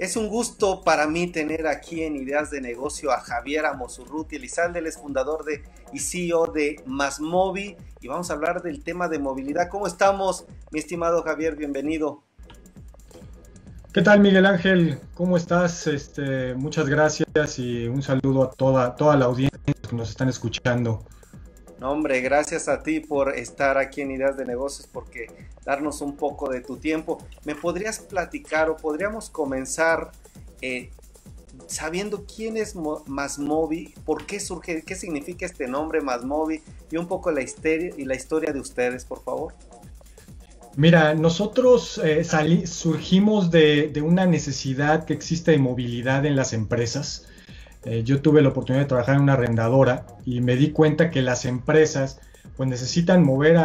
Es un gusto para mí tener aquí en Ideas de Negocio a Javier Amosurrutia Elizalde. Él es fundador y CEO de Masmobi y vamos a hablar del tema de movilidad. ¿Cómo estamos, mi estimado Javier? Bienvenido. ¿Qué tal, Miguel Ángel? ¿Cómo estás? Muchas gracias y un saludo a toda la audiencia que nos están escuchando. No, hombre, gracias a ti por estar aquí en Ideas de Negocios, porque darnos un poco de tu tiempo. ¿Me podrías platicar o podríamos comenzar sabiendo quién es Masmobi, por qué surge, qué significa este nombre Masmobi y un poco la historia de ustedes, por favor? Mira, nosotros surgimos de una necesidad que existe de movilidad en las empresas. Yo tuve la oportunidad de trabajar en una arrendadora y me di cuenta que las empresas pues necesitan mover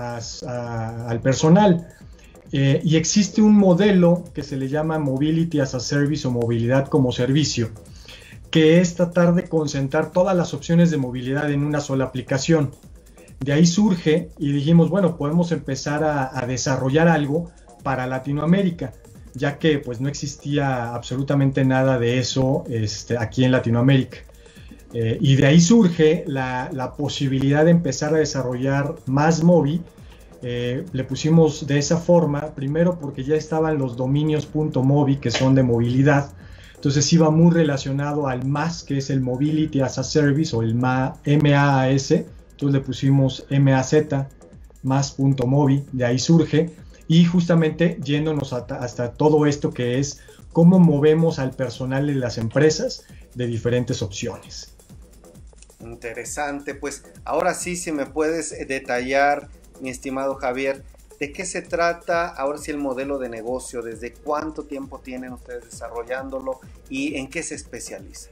al personal. Y existe un modelo que se le llama Mobility as a Service o movilidad como servicio, que es tratar de concentrar todas las opciones de movilidad en una sola aplicación. De ahí surge y dijimos, bueno, podemos empezar a desarrollar algo para Latinoamérica, ya que pues no existía absolutamente nada de eso aquí en Latinoamérica. Y de ahí surge la posibilidad de empezar a desarrollar Masmobi. Le pusimos de esa forma, primero porque ya estaban los dominios .mobi que son de movilidad, entonces iba muy relacionado al MAS, que es el Mobility as a Service o el MAAS, entonces le pusimos MAZ, más.mobi, de ahí surge, y justamente yéndonos hasta todo esto que es cómo movemos al personal de las empresas de diferentes opciones. Interesante, pues ahora sí, si me puedes detallar, mi estimado Javier, ¿de qué se trata ahora sí el modelo de negocio? ¿Desde cuánto tiempo tienen ustedes desarrollándolo y en qué se especializa?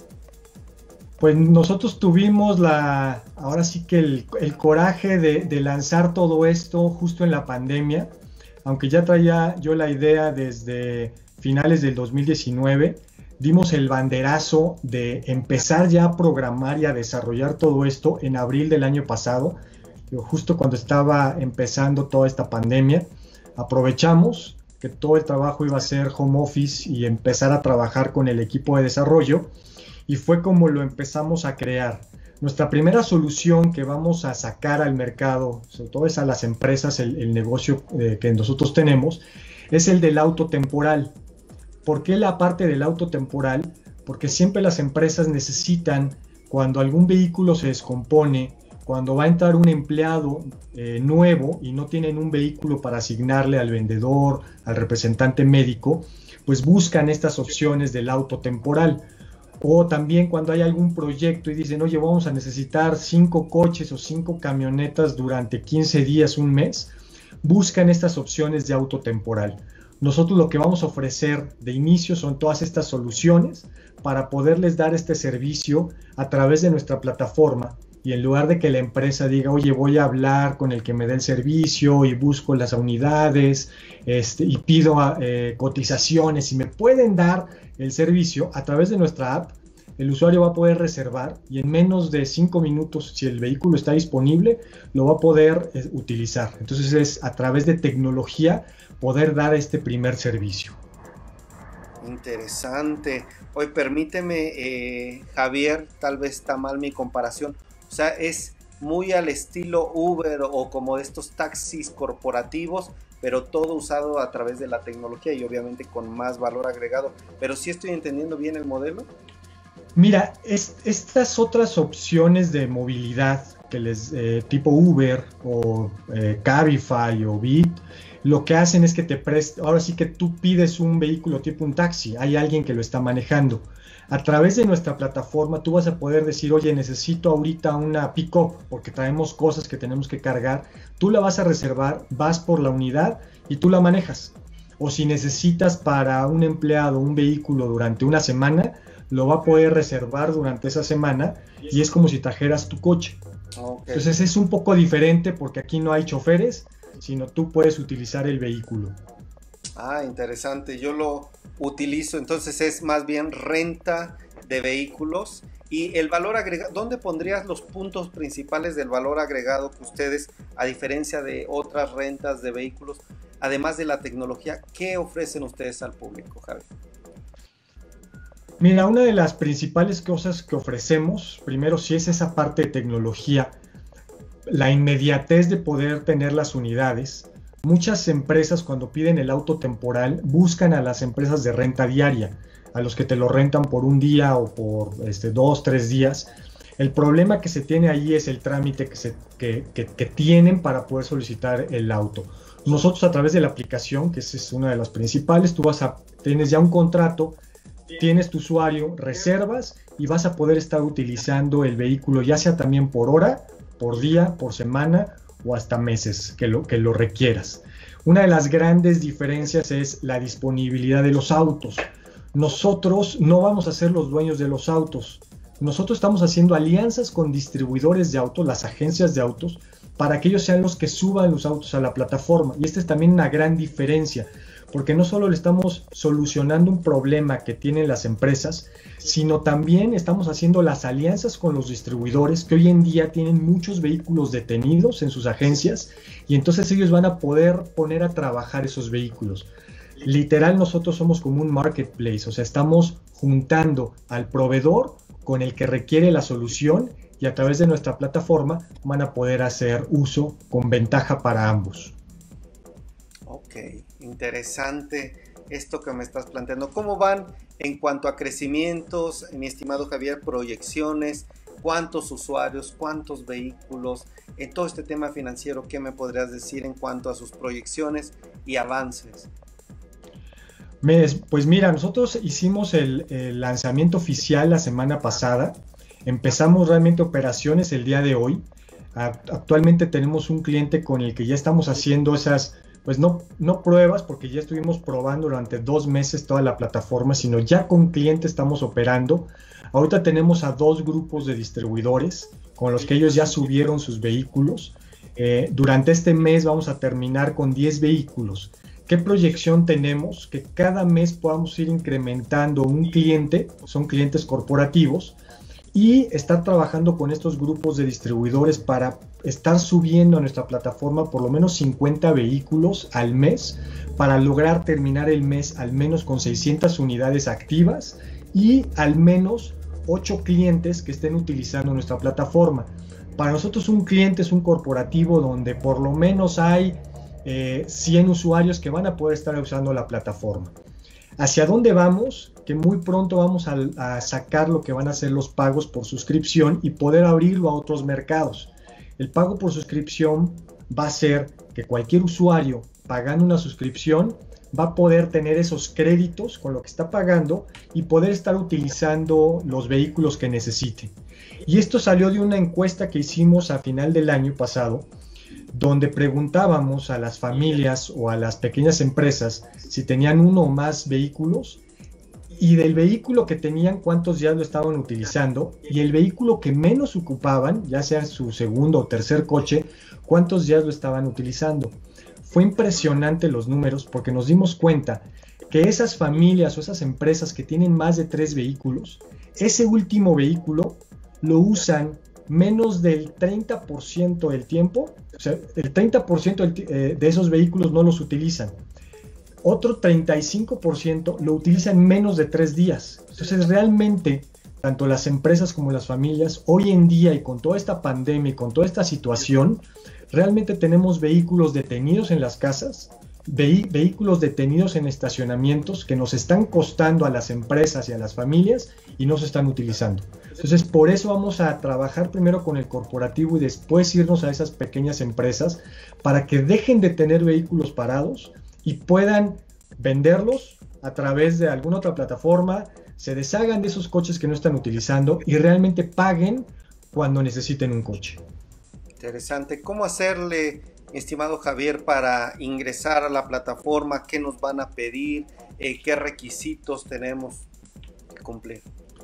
Pues nosotros tuvimos ahora sí que el coraje de lanzar todo esto justo en la pandemia, aunque ya traía yo la idea desde finales del 2019, dimos el banderazo de empezar ya a programar y a desarrollar todo esto en abril del año pasado, justo cuando estaba empezando toda esta pandemia. Aprovechamos que todo el trabajo iba a ser home office y empezar a trabajar con el equipo de desarrollo, y fue como lo empezamos a crear. Nuestra primera solución que vamos a sacar al mercado, sobre todo es a las empresas, el negocio que nosotros tenemos, es el del auto temporal. ¿Por qué la parte del auto temporal? Porque siempre las empresas necesitan, cuando algún vehículo se descompone, cuando va a entrar un empleado nuevo y no tienen un vehículo para asignarle al vendedor, al representante médico, pues buscan estas opciones del auto temporal. O también cuando hay algún proyecto y dicen, oye, vamos a necesitar 5 coches o 5 camionetas durante 15 días, un mes, buscan estas opciones de auto temporal. Nosotros lo que vamos a ofrecer de inicio son todas estas soluciones para poderles dar este servicio a través de nuestra plataforma, y en lugar de que la empresa diga, oye, voy a hablar con el que me dé el servicio y busco las unidades y pido cotizaciones y me pueden dar el servicio, a través de nuestra app el usuario va a poder reservar y en menos de 5 minutos, si el vehículo está disponible, lo va a poder utilizar. Entonces es a través de tecnología poder dar este primer servicio. Interesante. Hoy permíteme, Javier, tal vez está mal mi comparación. O sea, es muy al estilo Uber o como estos taxis corporativos, pero todo usado a través de la tecnología y obviamente con más valor agregado. Pero sí estoy entendiendo bien el modelo. Mira, estas otras opciones de movilidad que tipo Uber o Cabify o Bit, lo que hacen es que ahora sí que tú pides un vehículo tipo un taxi, hay alguien que lo está manejando. A través de nuestra plataforma tú vas a poder decir, oye, necesito ahorita una pick-up porque traemos cosas que tenemos que cargar. Tú la vas a reservar, vas por la unidad y tú la manejas. O si necesitas para un empleado un vehículo durante una semana, lo va a poder reservar durante esa semana y es como si trajeras tu coche. Okay. Entonces es un poco diferente porque aquí no hay choferes, sino tú puedes utilizar el vehículo. Ah, interesante. Yo lo utilizo, entonces es más bien renta de vehículos. Y el valor agregado, ¿dónde pondrías los puntos principales del valor agregado que ustedes, a diferencia de otras rentas de vehículos, además de la tecnología, qué ofrecen ustedes al público, Javi? Mira, una de las principales cosas que ofrecemos, primero sí es esa parte de tecnología, la inmediatez de poder tener las unidades. Muchas empresas cuando piden el auto temporal buscan a las empresas de renta diaria, a los que te lo rentan por un día o por 2, 3 días. El problema que se tiene ahí es el trámite que tienen para poder solicitar el auto. Nosotros a través de la aplicación, que esa es una de las principales, tienes ya un contrato, tienes tu usuario, reservas y vas a poder estar utilizando el vehículo ya sea también por hora, por día, por semana o hasta meses que lo requieras. Una de las grandes diferencias es la disponibilidad de los autos. Nosotros no vamos a ser los dueños de los autos. Nosotros estamos haciendo alianzas con distribuidores de autos, las agencias de autos, para que ellos sean los que suban los autos a la plataforma. Y esta es también una gran diferencia, porque no solo le estamos solucionando un problema que tienen las empresas, sino también estamos haciendo las alianzas con los distribuidores que hoy en día tienen muchos vehículos detenidos en sus agencias y entonces ellos van a poder poner a trabajar esos vehículos. Literal, nosotros somos como un marketplace, o sea, estamos juntando al proveedor con el que requiere la solución y a través de nuestra plataforma van a poder hacer uso con ventaja para ambos. Ok, interesante esto que me estás planteando. ¿Cómo van en cuanto a crecimientos, mi estimado Javier, proyecciones? ¿Cuántos usuarios, cuántos vehículos? En todo este tema financiero, ¿qué me podrías decir en cuanto a sus proyecciones y avances? Pues mira, nosotros hicimos el lanzamiento oficial la semana pasada. Empezamos realmente operaciones el día de hoy. Actualmente tenemos un cliente con el que ya estamos haciendo esas, pues no pruebas, porque ya estuvimos probando durante 2 meses toda la plataforma, sino ya con cliente estamos operando. Ahorita tenemos a 2 grupos de distribuidores con los que ellos ya subieron sus vehículos. Durante este mes vamos a terminar con 10 vehículos. ¿Qué proyección tenemos? Que cada mes podamos ir incrementando un cliente, son clientes corporativos, y estar trabajando con estos grupos de distribuidores para estar subiendo a nuestra plataforma por lo menos 50 vehículos al mes para lograr terminar el mes al menos con 600 unidades activas y al menos 8 clientes que estén utilizando nuestra plataforma. Para nosotros un cliente es un corporativo donde por lo menos hay 100 usuarios que van a poder estar usando la plataforma. ¿Hacia dónde vamos? Que muy pronto vamos a sacar lo que van a ser los pagos por suscripción y poder abrirlo a otros mercados. El pago por suscripción va a ser que cualquier usuario pagando una suscripción va a poder tener esos créditos con lo que está pagando y poder estar utilizando los vehículos que necesite. Y esto salió de una encuesta que hicimos a final del año pasado, donde preguntábamos a las familias o a las pequeñas empresas si tenían uno o más vehículos y del vehículo que tenían cuántos días lo estaban utilizando y el vehículo que menos ocupaban, ya sea su segundo o tercer coche, cuántos días lo estaban utilizando. Fue impresionante los números porque nos dimos cuenta que esas familias o esas empresas que tienen más de 3 vehículos, ese último vehículo lo usan menos del 30% del tiempo, o sea, el 30% de esos vehículos no los utilizan. Otro 35% lo utilizan menos de 3 días. Entonces, realmente, tanto las empresas como las familias, hoy en día y con toda esta pandemia y con toda esta situación, realmente tenemos vehículos detenidos en las casas, vehículos detenidos en estacionamientos que nos están costando a las empresas y a las familias y no se están utilizando. Entonces, por eso vamos a trabajar primero con el corporativo y después irnos a esas pequeñas empresas para que dejen de tener vehículos parados y puedan venderlos a través de alguna otra plataforma, se deshagan de esos coches que no están utilizando y realmente paguen cuando necesiten un coche. Interesante. ¿Cómo hacerle, estimado Javier, para ingresar a la plataforma? ¿Qué nos van a pedir? ¿Qué requisitos tenemos que cumplir?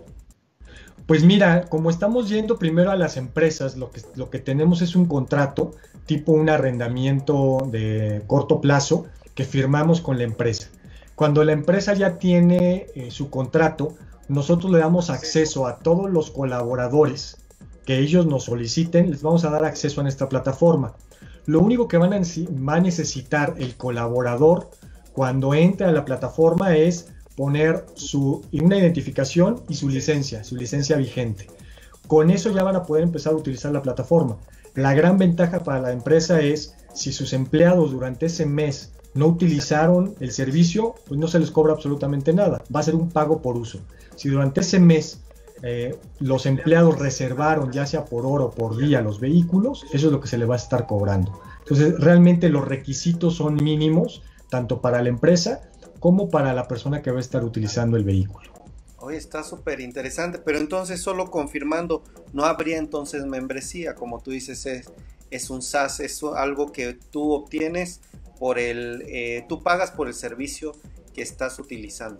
Pues mira, como estamos yendo primero a las empresas, lo que tenemos es un contrato tipo un arrendamiento de corto plazo que firmamos con la empresa. Cuando la empresa ya tiene su contrato, nosotros le damos acceso a todos los colaboradores que ellos nos soliciten, les vamos a dar acceso a nuestra plataforma. Lo único que va a necesitar el colaborador cuando entre a la plataforma es poner una identificación y su licencia vigente. Con eso ya van a poder empezar a utilizar la plataforma. La gran ventaja para la empresa es si sus empleados durante ese mes no utilizaron el servicio, pues no se les cobra absolutamente nada. Va a ser un pago por uso. Si durante ese mes los empleados reservaron, ya sea por hora o por día, los vehículos, eso es lo que se les va a estar cobrando. Entonces, realmente los requisitos son mínimos, tanto para la empresa como para la persona que va a estar utilizando el vehículo. Oye, está súper interesante, pero entonces solo confirmando, no habría entonces membresía, como tú dices, es un SaaS, es algo que tú obtienes tú pagas por el servicio que estás utilizando.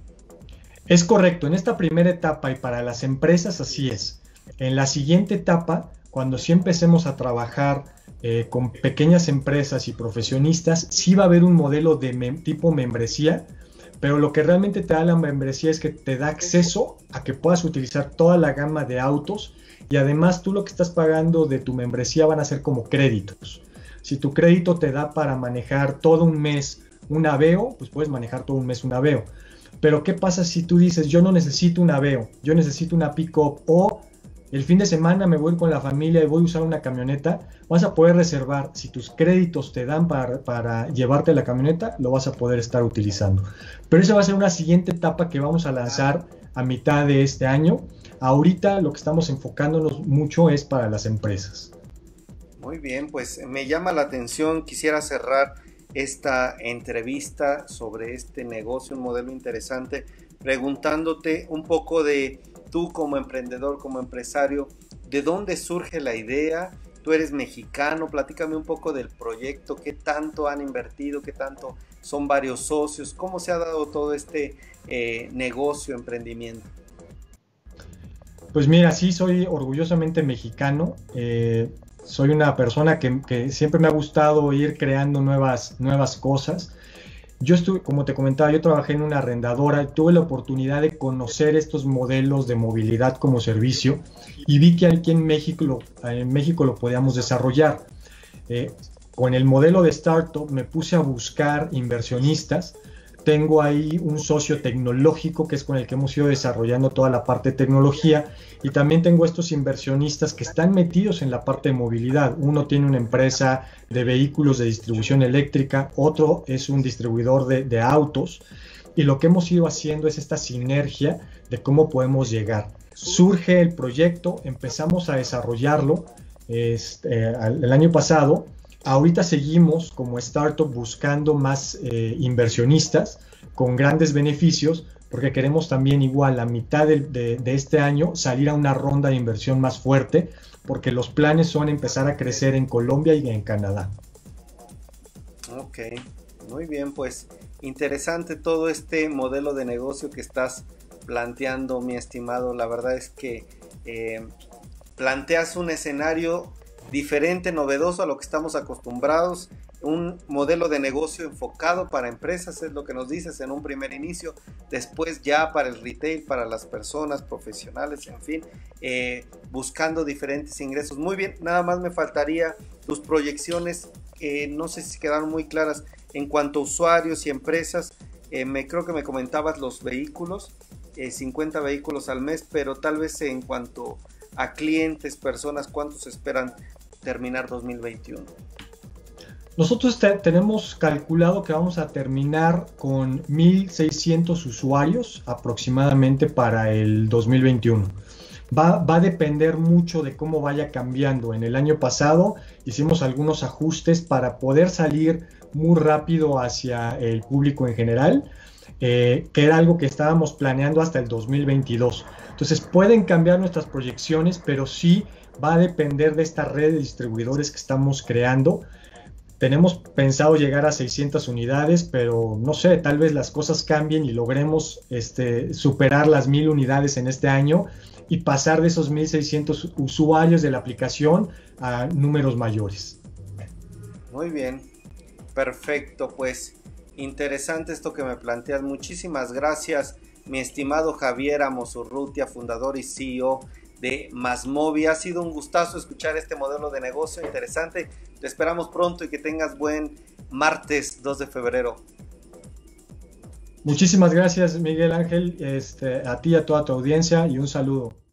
Es correcto, en esta primera etapa y para las empresas así es. En la siguiente etapa, cuando sí empecemos a trabajar con pequeñas empresas y profesionistas, sí va a haber un modelo de tipo membresía, pero lo que realmente te da la membresía es que te da acceso a que puedas utilizar toda la gama de autos y además tú lo que estás pagando de tu membresía van a ser como créditos. Si tu crédito te da para manejar todo un mes un Aveo, pues puedes manejar todo un mes un Aveo. Pero ¿qué pasa si tú dices, yo no necesito un Aveo, yo necesito una pick-up o el fin de semana me voy con la familia y voy a usar una camioneta? Vas a poder reservar, si tus créditos te dan para llevarte la camioneta, lo vas a poder estar utilizando. Pero esa va a ser una siguiente etapa que vamos a lanzar a mitad de este año. Ahorita lo que estamos enfocándonos mucho es para las empresas. Muy bien, pues me llama la atención, quisiera cerrar esta entrevista sobre este negocio, un modelo interesante, preguntándote un poco de tú como emprendedor, como empresario, ¿de dónde surge la idea? Tú eres mexicano, platícame un poco del proyecto, qué tanto han invertido, qué tanto son varios socios, cómo se ha dado todo este negocio, emprendimiento. Pues mira, sí, soy orgullosamente mexicano. Soy una persona que siempre me ha gustado ir creando nuevas cosas. Yo estuve, como te comentaba, yo trabajé en una arrendadora y tuve la oportunidad de conocer estos modelos de movilidad como servicio y vi que aquí en México lo podíamos desarrollar. Con el modelo de startup me puse a buscar inversionistas. Tengo ahí un socio tecnológico que es con el que hemos ido desarrollando toda la parte de tecnología y también tengo estos inversionistas que están metidos en la parte de movilidad. Uno tiene una empresa de vehículos de distribución eléctrica, otro es un distribuidor de autos y lo que hemos ido haciendo es esta sinergia de cómo podemos llegar. Surge el proyecto, empezamos a desarrollarlo el año pasado. Ahorita seguimos como startup buscando más inversionistas con grandes beneficios porque queremos también igual a mitad de este año salir a una ronda de inversión más fuerte porque los planes son empezar a crecer en Colombia y en Canadá. Ok, muy bien, pues interesante todo este modelo de negocio que estás planteando, mi estimado. La verdad es que planteas un escenario diferente, novedoso a lo que estamos acostumbrados, un modelo de negocio enfocado para empresas, es lo que nos dices en un primer inicio, después ya para el retail, para las personas profesionales, en fin, buscando diferentes ingresos. Muy bien, nada más me faltaría tus proyecciones, no sé si quedaron muy claras en cuanto a usuarios y empresas. Creo que me comentabas los vehículos, 50 vehículos al mes, pero tal vez en cuanto a clientes, personas, ¿cuántos esperan terminar 2021? Nosotros tenemos calculado que vamos a terminar con 1,600 usuarios aproximadamente para el 2021. Va a depender mucho de cómo vaya cambiando. En el año pasado hicimos algunos ajustes para poder salir muy rápido hacia el público en general, que era algo que estábamos planeando hasta el 2022. Entonces pueden cambiar nuestras proyecciones, pero sí va a depender de esta red de distribuidores que estamos creando. Tenemos pensado llegar a 600 unidades, pero no sé, tal vez las cosas cambien y logremos superar las 1,000 unidades en este año y pasar de esos 1,600 usuarios de la aplicación a números mayores. Muy bien, perfecto, pues interesante esto que me planteas. Muchísimas gracias, mi estimado Javier Amos-Urrutia, fundador y CEO de Másmóvil. Ha sido un gustazo escuchar este modelo de negocio interesante. Te esperamos pronto y que tengas buen martes 2 de febrero. Muchísimas gracias, Miguel Ángel, a ti y a toda tu audiencia y un saludo.